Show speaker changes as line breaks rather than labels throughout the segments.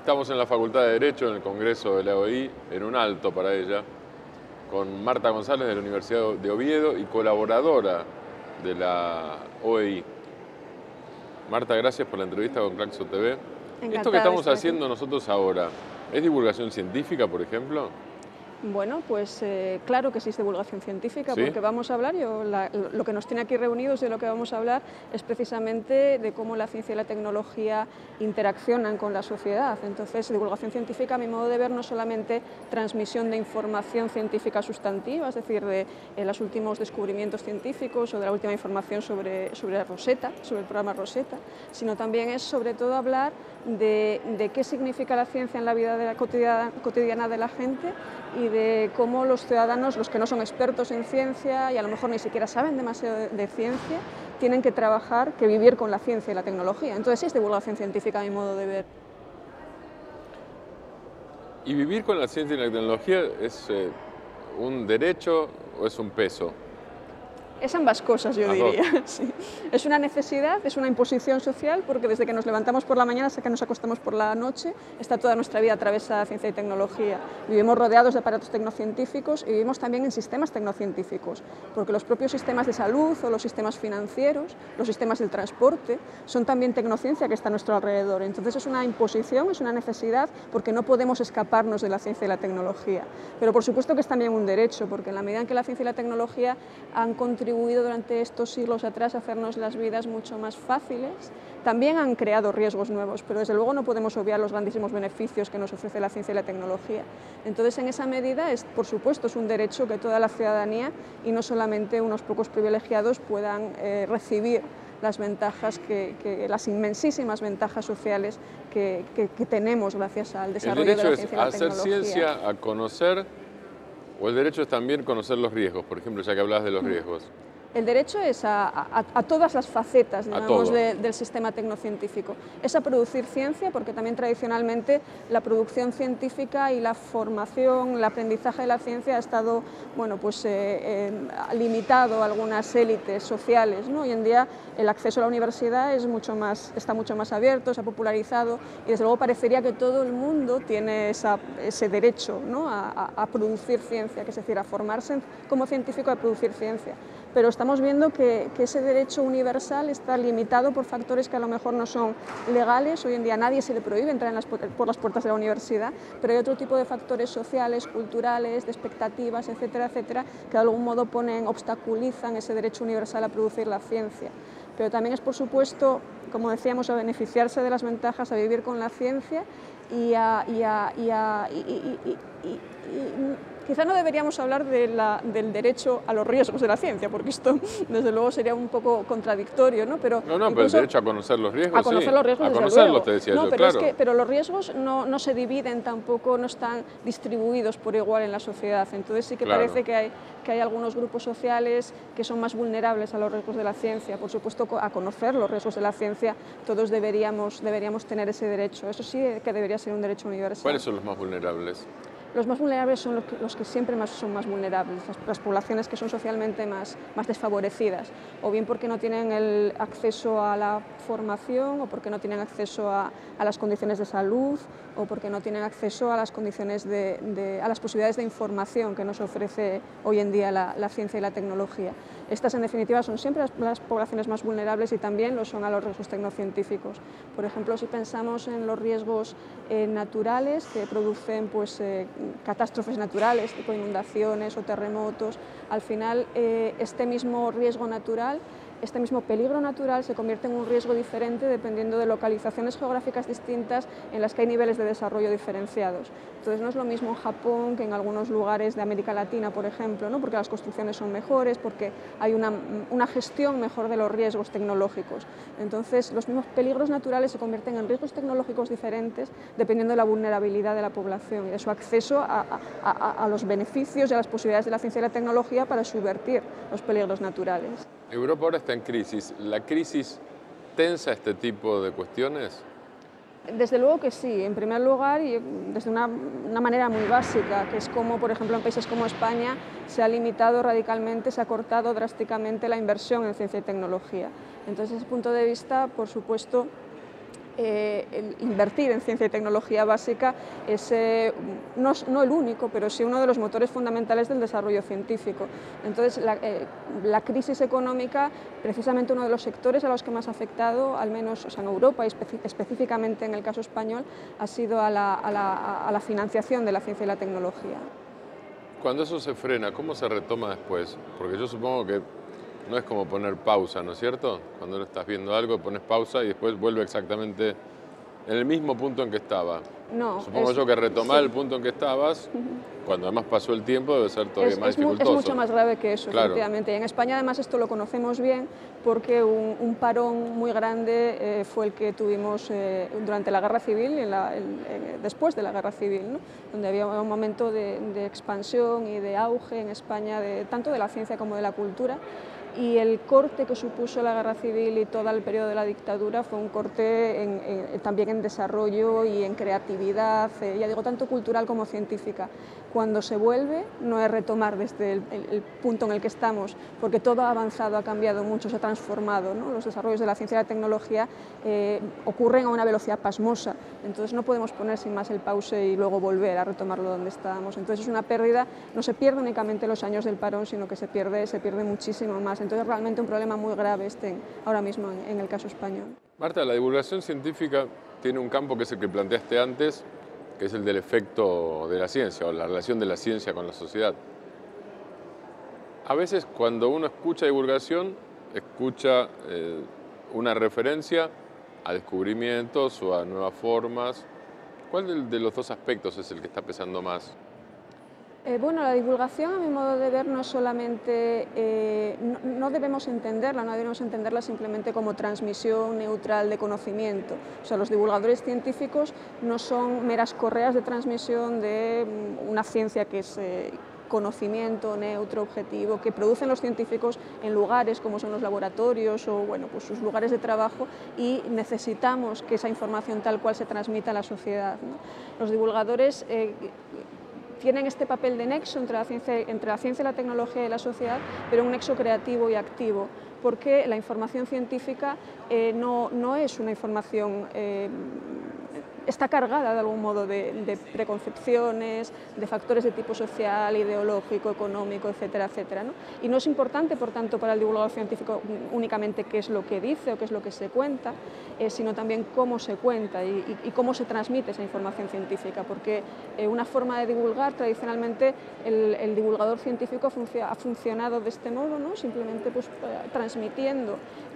Estamos en la Facultad de Derecho, en el Congreso de la OEI, en un alto para ella, con Marta González de la Universidad de Oviedo y colaboradora de la OEI. Marta, gracias por la entrevista con Claxo TV. Esto que estamos haciendo nosotros ahora, ¿es divulgación científica, por ejemplo?
Bueno, pues claro que sí es divulgación científica,
¿Sí?
porque vamos a hablar, lo que nos tiene aquí reunidos de lo que vamos a hablar es precisamente de cómo la ciencia y la tecnología interaccionan con la sociedad. Entonces, divulgación científica, a mi modo de ver, no solamente transmisión de información científica sustantiva, es decir, de los últimos descubrimientos científicos o de la última información sobre Rosetta, sobre el programa Rosetta, sino también es sobre todo hablar de qué significa la ciencia en la vida cotidiana de la gente y de cómo los ciudadanos, los que no son expertos en ciencia y a lo mejor ni siquiera saben demasiado de ciencia, tienen que trabajar, que vivir con la ciencia y la tecnología. Entonces sí es divulgación científica a mi modo de ver.
¿Y vivir con la ciencia y la tecnología es un derecho o es un peso?
Es ambas cosas, yo diría. Sí. Es una necesidad, es una imposición social, porque desde que nos levantamos por la mañana hasta que nos acostamos por la noche, está toda nuestra vida atravesada de ciencia y tecnología. Vivimos rodeados de aparatos tecnocientíficos y vivimos también en sistemas tecnocientíficos, porque los propios sistemas de salud o los sistemas financieros, los sistemas del transporte, son también tecnociencia que está a nuestro alrededor. Entonces es una imposición, es una necesidad, porque no podemos escaparnos de la ciencia y la tecnología. Pero por supuesto que es también un derecho, porque en la medida en que la ciencia y la tecnología han contribuido durante estos siglos atrás a hacernos las vidas mucho más fáciles, también han creado riesgos nuevos, pero desde luego no podemos obviar los grandísimos beneficios que nos ofrece la ciencia y la tecnología. Entonces, en esa medida, por supuesto, es un derecho que toda la ciudadanía y no solamente unos pocos privilegiados puedan recibir las ventajas, las inmensísimas ventajas sociales que tenemos gracias al desarrollo de la ciencia y la tecnología.
¿El derecho es a hacer ciencia, a conocer, o el derecho es también conocer los riesgos, por ejemplo, ya que hablabas de los riesgos?
El derecho es a todas las facetas, digamos, del sistema tecnocientífico. Es a producir ciencia, porque también tradicionalmente la producción científica y la formación, el aprendizaje de la ciencia ha estado, bueno, pues, limitado a algunas élites sociales, ¿no? Hoy en día el acceso a la universidad está mucho más abierto, se ha popularizado y desde luego parecería que todo el mundo tiene ese derecho, ¿no? a producir ciencia, que es decir, a formarse como científico, a producir ciencia. Pero estamos viendo que ese derecho universal está limitado por factores que a lo mejor no son legales. Hoy en día a nadie se le prohíbe entrar por las puertas de la universidad, pero hay otro tipo de factores sociales, culturales, de expectativas, etcétera, etcétera, que de algún modo obstaculizan ese derecho universal a producir la ciencia. Pero también es, por supuesto, como decíamos, a beneficiarse de las ventajas, a vivir con la ciencia y quizá no deberíamos hablar del derecho a los riesgos de la ciencia, porque esto desde luego sería un poco contradictorio, ¿no? Pero
pero el derecho a conocer los riesgos,
a conocer los riesgos,
a
desde
conocerlos,
luego.
te decía
no,
yo,
pero
claro.
pero los riesgos no se dividen tampoco, no están distribuidos por igual en la sociedad. Entonces sí que parece que hay algunos grupos sociales que son más vulnerables a los riesgos de la ciencia. Por supuesto, a conocer los riesgos de la ciencia todos deberíamos tener ese derecho. Eso sí que debería ser un derecho universal.
¿Cuáles son los más vulnerables?
Los más vulnerables son los que siempre son más vulnerables, las poblaciones que son socialmente más desfavorecidas, o bien porque no tienen el acceso a la formación, o porque no tienen acceso a las condiciones de salud, o porque no tienen acceso a las condiciones a las posibilidades de información que nos ofrece hoy en día la ciencia y la tecnología. Estas, en definitiva, son siempre las poblaciones más vulnerables y también lo son a los riesgos tecnocientíficos. Por ejemplo, si pensamos en los riesgos naturales que producen, pues, catástrofes naturales, tipo inundaciones o terremotos, al final este mismo riesgo natural, este mismo peligro natural se convierte en un riesgo diferente dependiendo de localizaciones geográficas distintas en las que hay niveles de desarrollo diferenciados. Entonces no es lo mismo en Japón que en algunos lugares de América Latina, por ejemplo, ¿no? Porque las construcciones son mejores, porque hay una gestión mejor de los riesgos tecnológicos. Entonces los mismos peligros naturales se convierten en riesgos tecnológicos diferentes dependiendo de la vulnerabilidad de la población y de su acceso a los beneficios y a las posibilidades de la ciencia y la tecnología para subvertir los peligros naturales.
Europa ahora está en crisis. ¿La crisis tensa este tipo de cuestiones?
Desde luego que sí. En primer lugar, y desde una manera muy básica, que es como, por ejemplo, en países como España se ha limitado radicalmente, se ha cortado drásticamente la inversión en ciencia y tecnología. Entonces, desde ese punto de vista, por supuesto, invertir en ciencia y tecnología básica es no el único, pero sí uno de los motores fundamentales del desarrollo científico. Entonces, la crisis económica, precisamente uno de los sectores a los que más ha afectado, al menos en Europa y específicamente en el caso español, ha sido a la financiación de la ciencia y la tecnología.
Cuando eso se frena, ¿cómo se retoma después? Porque yo supongo que no es como poner pausa, ¿no es cierto? Cuando no estás viendo algo, pones pausa y después vuelve exactamente en el mismo punto en que estaba.
No,
Supongo yo que retomar
sí.
el punto en que estabas, cuando además pasó el tiempo, debe ser todavía más dificultoso.
Es mucho más grave que eso,
claro.
Efectivamente. Y en España además esto lo conocemos bien porque un parón muy grande fue el que tuvimos durante la Guerra Civil y después de la Guerra Civil, ¿no? Donde había un momento de expansión y de auge en España, tanto de la ciencia como de la cultura. Y el corte que supuso la Guerra Civil y todo el periodo de la dictadura fue un corte también en desarrollo y en creatividad, ya digo, tanto cultural como científica. Cuando se vuelve, no es retomar desde el punto en el que estamos, porque todo ha avanzado, ha cambiado mucho, se ha transformado, ¿no? Los desarrollos de la ciencia y la tecnología ocurren a una velocidad pasmosa, entonces no podemos poner sin más el pause y luego volver a retomarlo donde estábamos. Entonces es una pérdida, no se pierde únicamente los años del parón, sino que se pierde muchísimo más. Entonces realmente un problema muy grave ahora mismo en el caso español.
Marta, la divulgación científica tiene un campo que es el que planteaste antes, que es el del efecto de la ciencia o la relación de la ciencia con la sociedad. A veces cuando uno escucha divulgación, escucha una referencia a descubrimientos o a nuevas formas. ¿Cuál de los dos aspectos es el que está pesando más?
Bueno, la divulgación, a mi modo de ver, no solamente, no debemos entenderla simplemente como transmisión neutral de conocimiento. O sea, los divulgadores científicos no son meras correas de transmisión de una ciencia que es conocimiento neutro, objetivo, que producen los científicos en lugares como son los laboratorios o bueno, pues sus lugares de trabajo, y necesitamos que esa información tal cual se transmita a la sociedad, ¿no? Los divulgadores tienen este papel de nexo entre la ciencia y la tecnología y la sociedad, pero un nexo creativo y activo, porque la información científica no es una información, está cargada de algún modo de preconcepciones, de factores de tipo social, ideológico, económico, etcétera, etcétera, ¿no? Y no es importante, por tanto, para el divulgador científico únicamente qué es lo que dice o qué es lo que se cuenta, sino también cómo se cuenta y cómo se transmite esa información científica, porque una forma de divulgar, tradicionalmente, el divulgador científico ha funcionado de este modo, ¿no? Simplemente pues, transmitiendo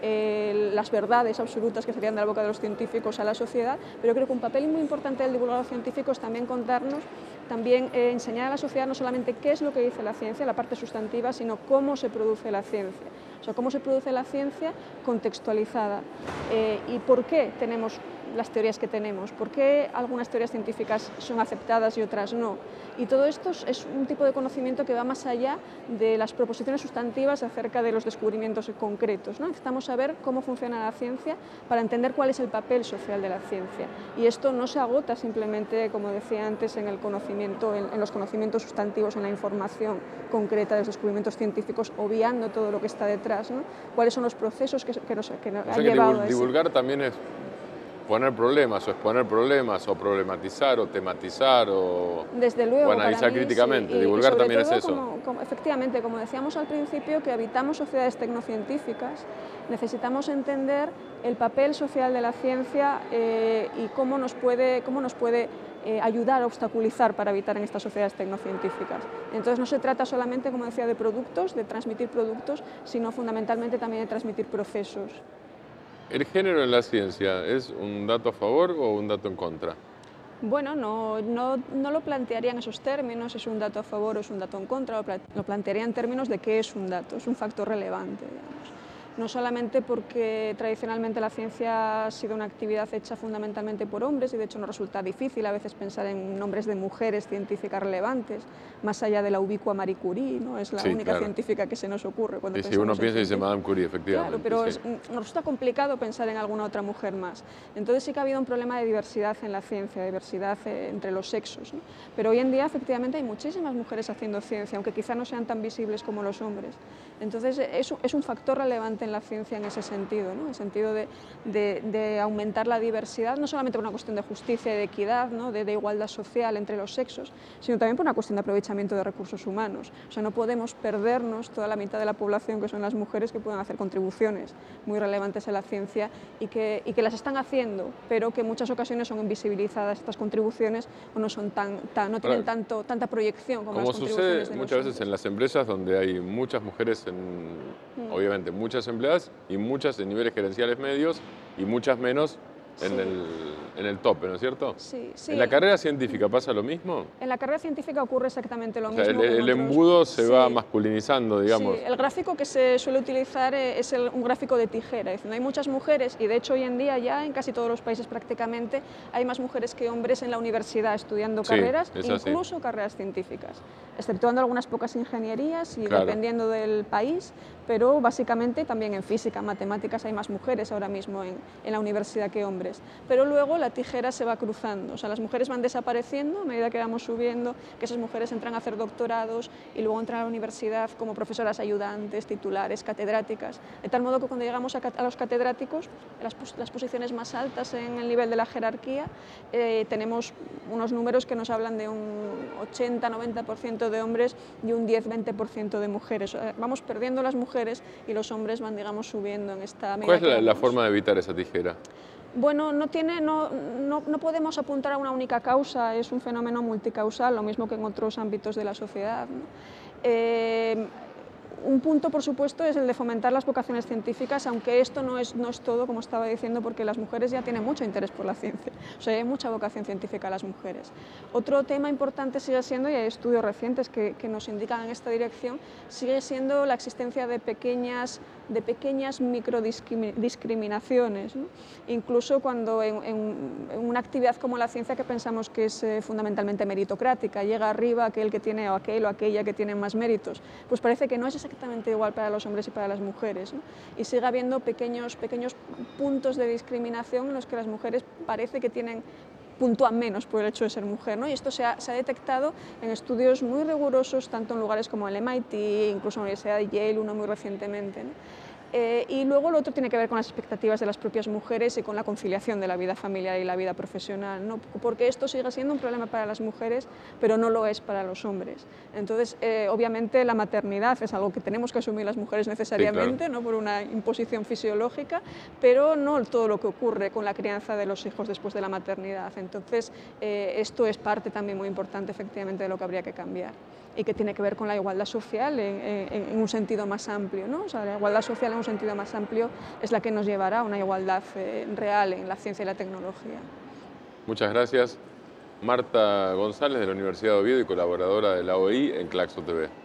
las verdades absolutas que salían de la boca de los científicos a la sociedad, pero creo que un papel muy importante del divulgador científico es también contarnos, enseñar a la sociedad no solamente qué es lo que dice la ciencia, la parte sustantiva, sino cómo se produce la ciencia. O sea, cómo se produce la ciencia contextualizada y por qué tenemos las teorías que tenemos, por qué algunas teorías científicas son aceptadas y otras no. Y todo esto es un tipo de conocimiento que va más allá de las proposiciones sustantivas acerca de los descubrimientos concretos, ¿no? Necesitamos saber cómo funciona la ciencia para entender cuál es el papel social de la ciencia. Y esto no se agota simplemente, como decía antes, en el conocimiento, en los conocimientos sustantivos, en la información concreta de los descubrimientos científicos, obviando todo lo que está detrás, ¿no? ¿Cuáles son los procesos que nos han llevado a eso?
Divulgar también es poner problemas o exponer problemas o problematizar o tematizar o,
desde luego,
o analizar críticamente.
Sí,
divulgar también
todo,
es eso.
Efectivamente, como decíamos al principio, que habitamos sociedades tecnocientíficas, necesitamos entender el papel social de la ciencia y cómo nos puede ayudar a obstaculizar para habitar en estas sociedades tecnocientíficas. Entonces no se trata solamente, como decía, de productos, de transmitir productos, sino fundamentalmente también de transmitir procesos.
¿El género en la ciencia es un dato a favor o un dato en contra?
Bueno, no lo plantearía en esos términos, es un dato a favor o es un dato en contra, lo plantearía en términos de qué es un dato, es un factor relevante, digamos. No solamente porque tradicionalmente la ciencia ha sido una actividad hecha fundamentalmente por hombres y de hecho nos resulta difícil a veces pensar en nombres de mujeres científicas relevantes, más allá de la ubicua Marie Curie, ¿no? Es la única científica que se nos ocurre cuando pensamos
si uno piensa y dice Madame Curie, efectivamente.
Claro, pero nos resulta complicado pensar en alguna otra mujer más. Entonces sí que ha habido un problema de diversidad en la ciencia, diversidad entre los sexos, ¿no? Pero hoy en día efectivamente hay muchísimas mujeres haciendo ciencia, aunque quizá no sean tan visibles como los hombres. Entonces es un factor relevante relevante en la ciencia en ese sentido, ¿no? En el sentido de aumentar la diversidad, no solamente por una cuestión de justicia y de equidad, ¿no? de igualdad social entre los sexos, sino también por una cuestión de aprovechamiento de recursos humanos. O sea, no podemos perdernos toda la mitad de la población, que son las mujeres, que pueden hacer contribuciones muy relevantes en la ciencia y que las están haciendo, pero que en muchas ocasiones son invisibilizadas estas contribuciones o no son no tienen tanta proyección como las contribuciones de los
muchas veces
hombres.
en las empresas donde hay muchas mujeres, obviamente muchas empleadas y muchas en niveles gerenciales medios y muchas menos en el tope, ¿no es cierto?
Sí, sí.
¿En la carrera científica pasa lo mismo?
En la carrera científica ocurre exactamente lo
O
mismo.
sea, el embudo se va masculinizando, digamos.
Sí, el gráfico que se suele utilizar es un gráfico de tijera, es decir, hay muchas mujeres y de hecho hoy en día ya en casi todos los países prácticamente hay más mujeres que hombres en la universidad estudiando carreras, incluso carreras científicas, exceptuando algunas pocas ingenierías y dependiendo del país, pero básicamente también en física, matemáticas hay más mujeres ahora mismo en la universidad que hombres. Pero luego la tijera se va cruzando, o sea, las mujeres van desapareciendo a medida que vamos subiendo, que esas mujeres entran a hacer doctorados y luego entran a la universidad como profesoras ayudantes, titulares, catedráticas, de tal modo que cuando llegamos a los catedráticos, las posiciones más altas en el nivel de la jerarquía, tenemos unos números que nos hablan de un 80-90% de hombres y un 10-20% de mujeres. Vamos perdiendo las mujeres y los hombres van, digamos, subiendo en esta medida.
¿Cuál es la forma de evitar esa tijera?
Bueno, no podemos apuntar a una única causa, es un fenómeno multicausal, lo mismo que en otros ámbitos de la sociedad, ¿no? Un punto, por supuesto, es el de fomentar las vocaciones científicas, aunque esto no es todo, como estaba diciendo, porque las mujeres ya tienen mucho interés por la ciencia, o sea, hay mucha vocación científica a las mujeres. Otro tema importante sigue siendo, y hay estudios recientes que nos indican en esta dirección, sigue siendo la existencia de pequeñas microdiscriminaciones, ¿no? Incluso cuando en una actividad como la ciencia, que pensamos que es fundamentalmente meritocrática, llega arriba aquel que tiene o aquella que tiene más méritos, pues parece que no es exactamente igual para los hombres y para las mujeres, ¿no? Y sigue habiendo pequeños puntos de discriminación en los que las mujeres parece que puntúan menos por el hecho de ser mujer, ¿no? Y esto se ha detectado en estudios muy rigurosos, tanto en lugares como el MIT, incluso en la Universidad de Yale, uno muy recientemente, ¿no? Y luego lo otro tiene que ver con las expectativas de las propias mujeres y con la conciliación de la vida familiar y la vida profesional, ¿no? Porque esto sigue siendo un problema para las mujeres, pero no lo es para los hombres. Entonces, obviamente la maternidad es algo que tenemos que asumir las mujeres necesariamente, ¿no? Por una imposición fisiológica, pero no todo lo que ocurre con la crianza de los hijos después de la maternidad. Entonces, esto es parte también muy importante, efectivamente, de lo que habría que cambiar y que tiene que ver con la igualdad social en un sentido más amplio, ¿no? O sea, la igualdad social en un sentido más amplio es la que nos llevará a una igualdad real en la ciencia y la tecnología.
Muchas gracias. Marta González, de la Universidad de Oviedo y colaboradora de la OEI en Claxo TV.